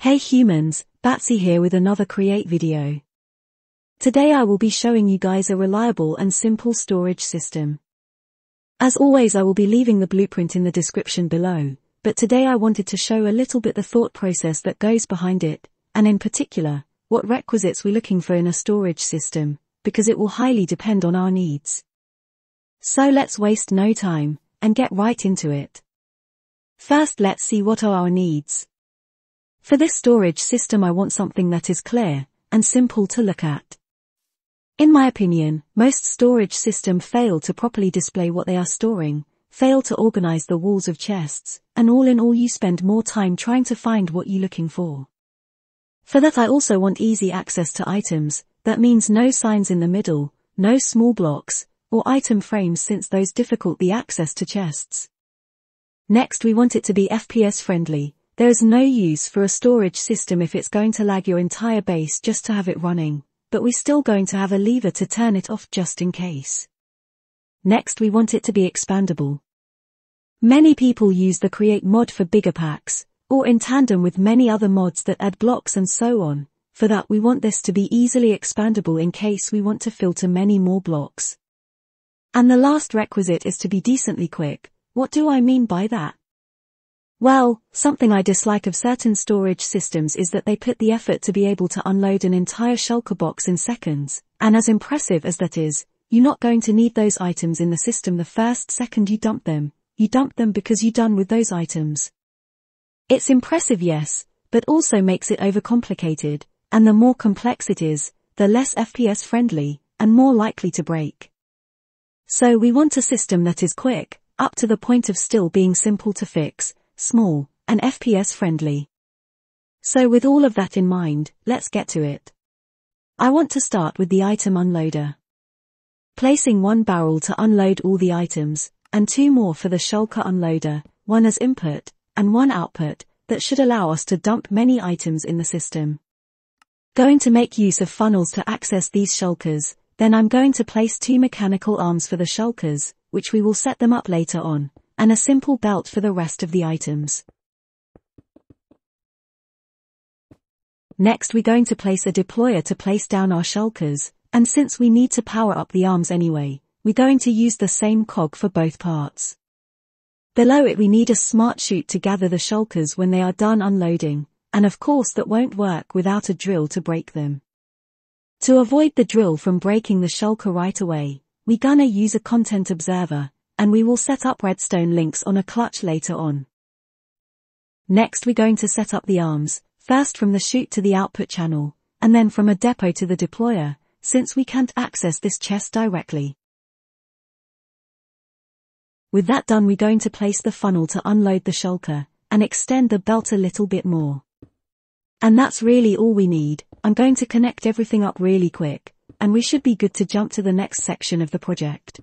Hey humans, Batsy here with another Create video. Today I will be showing you guys a reliable and simple storage system. As always, I will be leaving the blueprint in the description below, but today I wanted to show a little bit the thought process that goes behind it, and in particular, what requisites we're looking for in a storage system, because it will highly depend on our needs. So let's waste no time, and get right into it. First, let's see what are our needs. For this storage system I want something that is clear, and simple to look at. In my opinion, most storage systems fail to properly display what they are storing, fail to organize the walls of chests, and all in all you spend more time trying to find what you're looking for. For that I also want easy access to items, that means no signs in the middle, no small blocks, or item frames since those difficult the access to chests. Next we want it to be FPS friendly. There is no use for a storage system if it's going to lag your entire base just to have it running, but we're still going to have a lever to turn it off just in case. Next we want it to be expandable. Many people use the Create mod for bigger packs, or in tandem with many other mods that add blocks and so on. For that we want this to be easily expandable in case we want to filter many more blocks. And the last requisite is to be decently quick. What do I mean by that? Well, something I dislike of certain storage systems is that they put the effort to be able to unload an entire shulker box in seconds, and as impressive as that is, you're not going to need those items in the system the first second you dump them. You dump them because you're done with those items. It's impressive, yes, but also makes it overcomplicated, and the more complex it is, the less FPS friendly, and more likely to break. So we want a system that is quick, up to the point of still being simple to fix, small, and FPS friendly. So with all of that in mind, let's get to it. I want to start with the item unloader. Placing one barrel to unload all the items, and two more for the shulker unloader, one as input, and one output, that should allow us to dump many items in the system. Going to make use of funnels to access these shulkers, then I'm going to place two mechanical arms for the shulkers, which we will set them up later on, and a simple belt for the rest of the items. Next we're going to place a deployer to place down our shulkers, and since we need to power up the arms anyway, we're going to use the same cog for both parts. Below it we need a smart chute to gather the shulkers when they are done unloading, and of course that won't work without a drill to break them. To avoid the drill from breaking the shulker right away, we're gonna use a content observer, and we will set up redstone links on a clutch later on. Next we're going to set up the arms, first from the chute to the output channel, and then from a depot to the deployer, since we can't access this chest directly. With that done we're going to place the funnel to unload the shulker, and extend the belt a little bit more. And that's really all we need. I'm going to connect everything up really quick, and we should be good to jump to the next section of the project.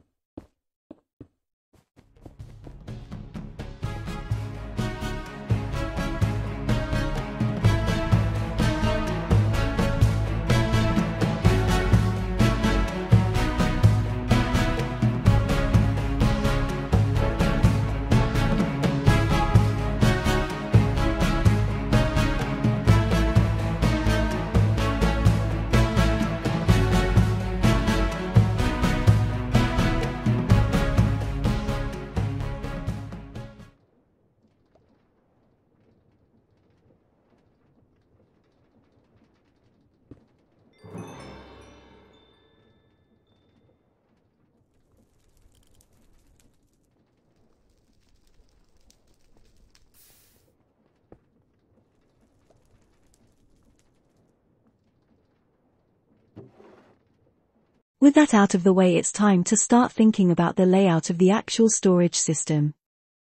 With that out of the way, it's time to start thinking about the layout of the actual storage system.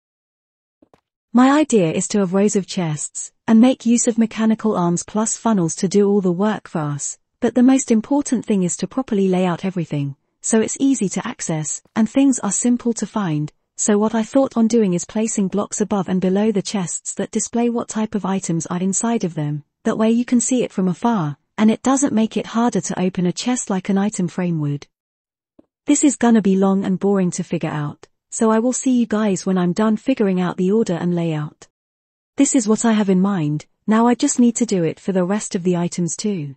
My idea is to have rows of chests, and make use of mechanical arms plus funnels to do all the work for us, but the most important thing is to properly lay out everything, so it's easy to access, and things are simple to find. So what I thought on doing is placing blocks above and below the chests that display what type of items are inside of them, that way you can see it from afar, and it doesn't make it harder to open a chest like an item frame would. This is gonna be long and boring to figure out, so I will see you guys when I'm done figuring out the order and layout. This is what I have in mind. Now I just need to do it for the rest of the items too.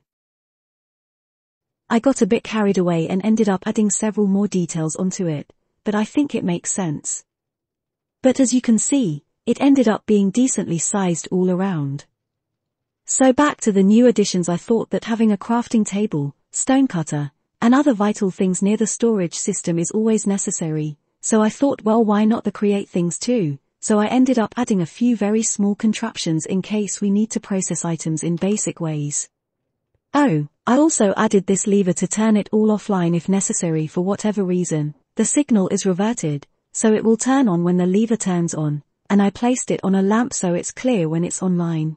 I got a bit carried away and ended up adding several more details onto it, but I think it makes sense. But as you can see, it ended up being decently sized all around. So back to the new additions, I thought that having a crafting table, stone cutter, and other vital things near the storage system is always necessary, so I thought, well, why not the create things too? So I ended up adding a few very small contraptions in case we need to process items in basic ways. Oh, I also added this lever to turn it all offline if necessary for whatever reason. The signal is reverted, so it will turn on when the lever turns on, and I placed it on a lamp so it's clear when it's online.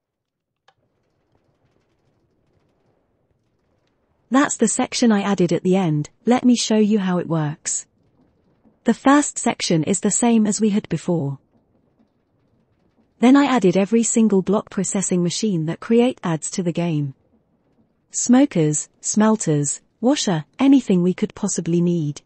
That's the section I added at the end. Let me show you how it works. The first section is the same as we had before. Then I added every single block processing machine that Create adds to the game. Smokers, smelters, washer, anything we could possibly need.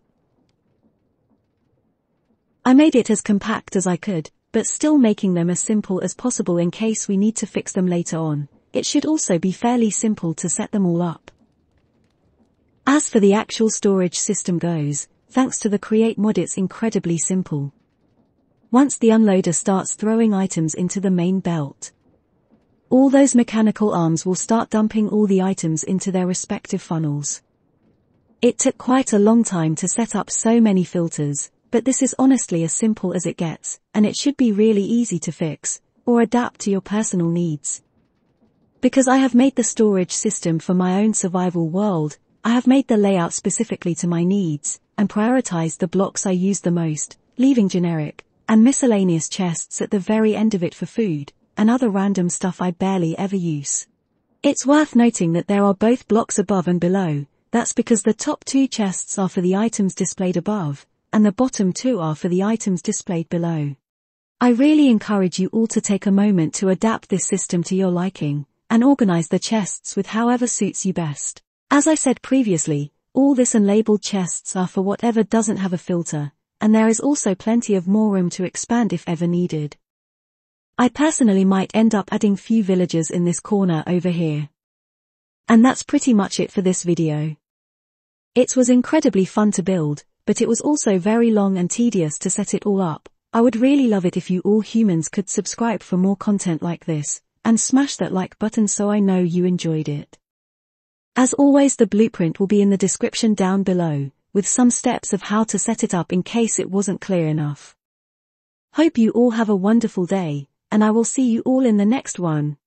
I made it as compact as I could, but still making them as simple as possible in case we need to fix them later on. It should also be fairly simple to set them all up. As for the actual storage system goes, thanks to the Create mod, it's incredibly simple. Once the unloader starts throwing items into the main belt, all those mechanical arms will start dumping all the items into their respective funnels. It took quite a long time to set up so many filters, but this is honestly as simple as it gets, and it should be really easy to fix, or adapt to your personal needs. Because I have made the storage system for my own survival world, I have made the layout specifically to my needs, and prioritized the blocks I use the most, leaving generic and miscellaneous chests at the very end of it for food, and other random stuff I barely ever use. It's worth noting that there are both blocks above and below. That's because the top two chests are for the items displayed above, and the bottom two are for the items displayed below. I really encourage you all to take a moment to adapt this system to your liking, and organize the chests with however suits you best. As I said previously, all this unlabeled chests are for whatever doesn't have a filter, and there is also plenty of more room to expand if ever needed. I personally might end up adding few villagers in this corner over here. And that's pretty much it for this video. It was incredibly fun to build, but it was also very long and tedious to set it all up. I would really love it if you all humans could subscribe for more content like this, and smash that like button so I know you enjoyed it. As always, the blueprint will be in the description down below, with some steps of how to set it up in case it wasn't clear enough. Hope you all have a wonderful day, and I will see you all in the next one.